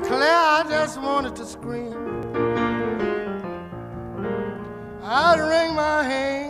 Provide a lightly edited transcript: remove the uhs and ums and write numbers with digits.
declare I just wanted to scream. I'd wring my hands